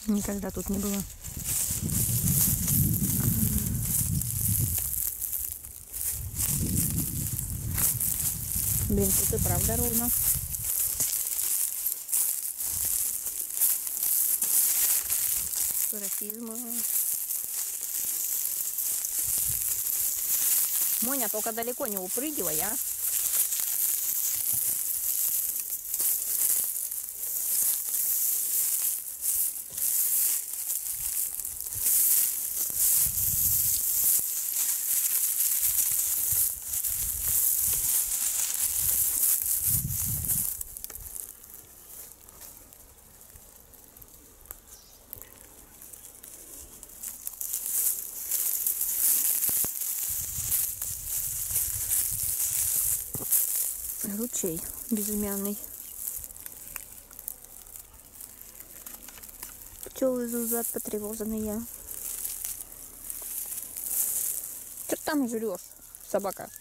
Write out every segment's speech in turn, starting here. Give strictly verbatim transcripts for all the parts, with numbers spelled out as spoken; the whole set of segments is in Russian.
Никогда тут не было. Блин, тут и правда ровно. Расизма. Моня, только далеко не упрыгивай, а? Ручей безымянный. Пчелы зузат потревоженные. Что ты там жрешь, собака?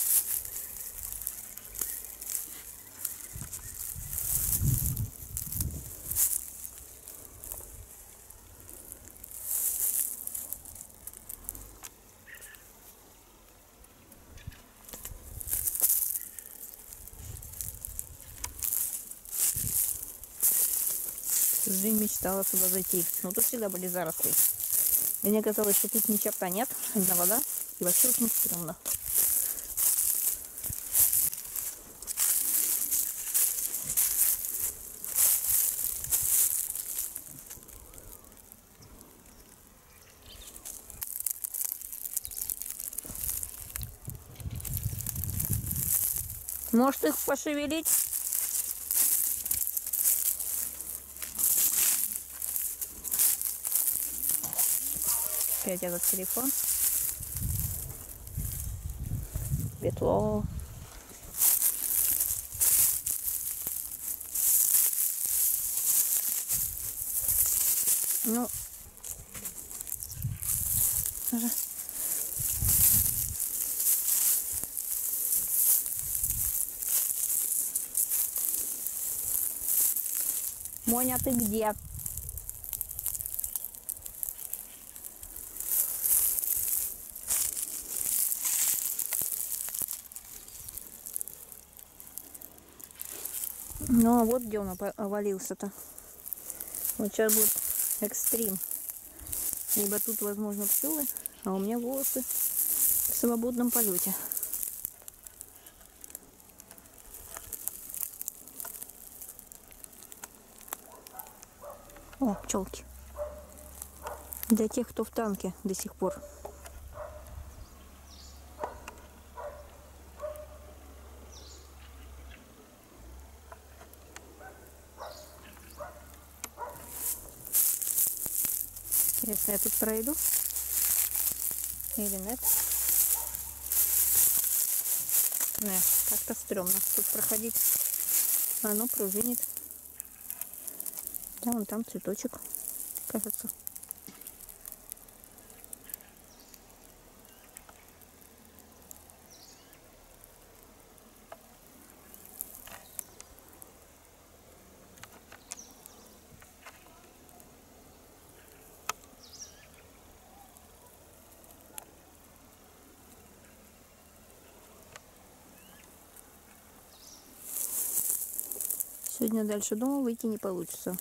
Всю жизнь мечтала сюда зайти. Но тут всегда были заросли. И мне казалось, что тут ни черта нет, одна вода. И вообще очень стрёмно. Может их пошевелить? Опять этот телефон. Светло. Ну. Уже. Моня, ты где? Ну, а вот где он овалился-то. Вот сейчас будет экстрим. Либо тут, возможно, пчелы, а у меня волосы в свободном полете. О, пчелки. Для тех, кто в танке до сих пор. Интересно, я тут пройду? Или нет? Не, как-то стрёмно тут проходить. Оно пружинит. Да, вон там цветочек, кажется. Сегодня дальше дома выйти не получится.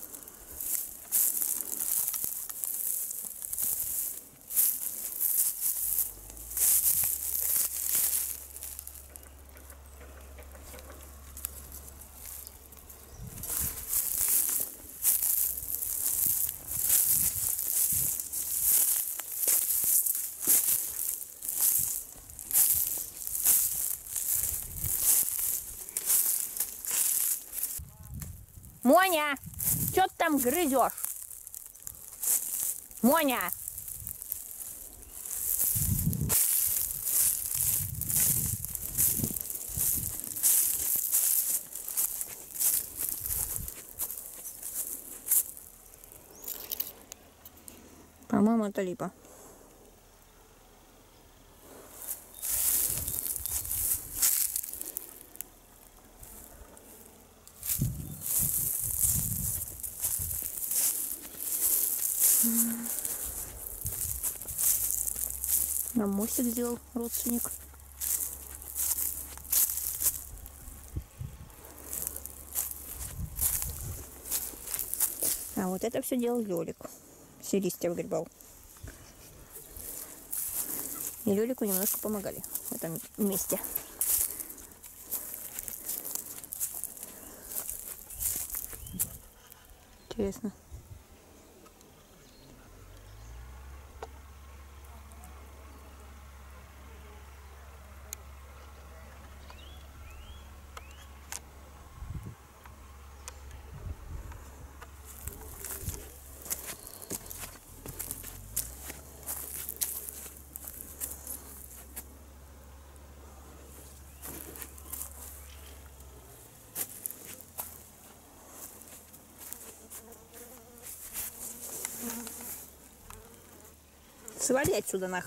Моня, что ты там грызешь? Моня! По-моему, это липа. Нам мостик сделал родственник. А вот это все делал Лёлик. Все листья выгребал. И Лёлику немножко помогали в этом месте. Интересно. Свали отсюда нах.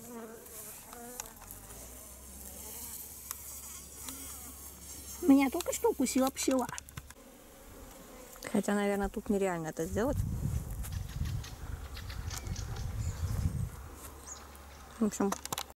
Меня только что укусила пчела. Хотя, наверное, тут нереально это сделать. В общем,